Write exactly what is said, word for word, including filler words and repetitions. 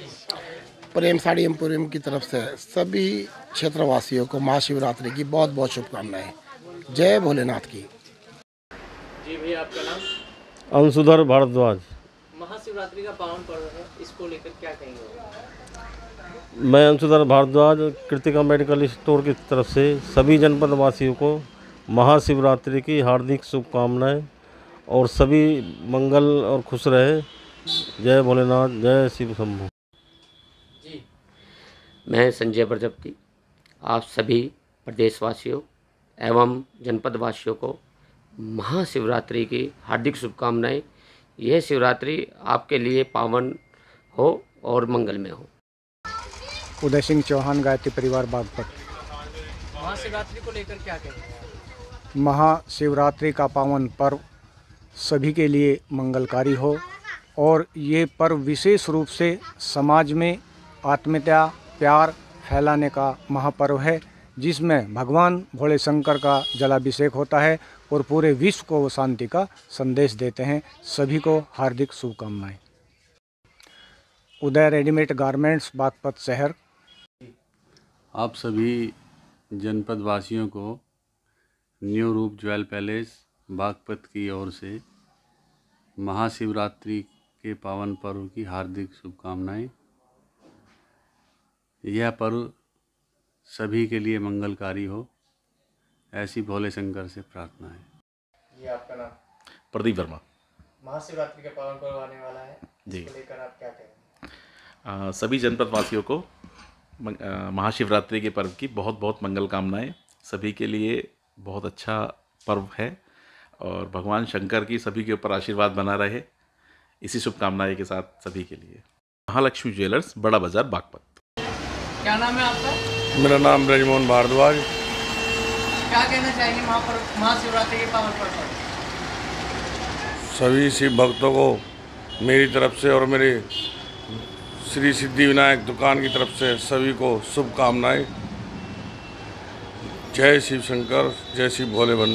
प्रेम sari emporium की तरफ से सभी क्षेत्रवासियों को महाशिवरात्रि की बहुत बहुत शुभकामनाएं। जय भोलेनाथ की। जी भैया, आपका नाम? अंशुधर भारद्वाज। महाशिवरात्रि का पावन पर्व है, इसको लेकर क्या कहेंगे? मैं अंशुधर भारद्वाज कृतिका मेडिकल स्टोर की तरफ से सभी जनपद वासियों को महाशिवरात्रि की हार्दिक शुभकामनाएं और सभी मंगल और खुश रहे। जय भोलेनाथ, जय शिव शंभू। जी, मैं संजय प्रजापति आप सभी प्रदेशवासियों एवं जनपद वासियों को महाशिवरात्रि की हार्दिक शुभकामनाएं। यह शिवरात्रि आपके लिए पावन हो और मंगलमय हो। उदय सिंह चौहान, गायत्री परिवार, बागपत। महाशिवरात्रि को लेकर क्या कहेंगे? महाशिवरात्रि का पावन पर्व सभी के लिए मंगलकारी हो और ये पर्व विशेष रूप से समाज में आत्मीयता, प्यार फैलाने का महापर्व है, जिसमें भगवान भोले शंकर का जलाभिषेक होता है और पूरे विश्व को वो शांति का संदेश देते हैं। सभी को हार्दिक शुभकामनाएं। उदय रेडीमेड गारमेंट्स, बागपत शहर। आप सभी जनपद वासियों को न्यू रूप ज्वेल पैलेस बागपत की ओर से महाशिवरात्रि के पावन पर्व की हार्दिक शुभकामनाएं। यह पर्व सभी के लिए मंगलकारी हो, ऐसी भोले शंकर से प्रार्थना है। ये आपका नाम? प्रदीप वर्मा। महाशिवरात्रि का पावन पर्व आने वाला है जी। इसको लेकर आप क्या कहेंगे? आ, सभी जनपद वासियों को मंग- आ, महाशिवरात्रि के पर्व की बहुत बहुत मंगल कामनाएं। सभी के लिए बहुत अच्छा पर्व है और भगवान शंकर की सभी के ऊपर आशीर्वाद बना रहे, इसी शुभकामनाएं के साथ सभी के लिए। महालक्ष्मी ज्वेलर्स, बड़ा बाजार, बागपत। क्या नाम है आपका? मेरा नाम ब्रजमोहन भारद्वाज। क्या कहना चाहेंगे महापर्व महाशिवरात्रि के पावन पर्व पर? सभी शिव भक्तों को मेरी तरफ से और मेरे श्री सिद्धि विनायक दुकान की तरफ से सभी को शुभकामनाएं। जय शिव शंकर, जय शिव भोले भंडारी।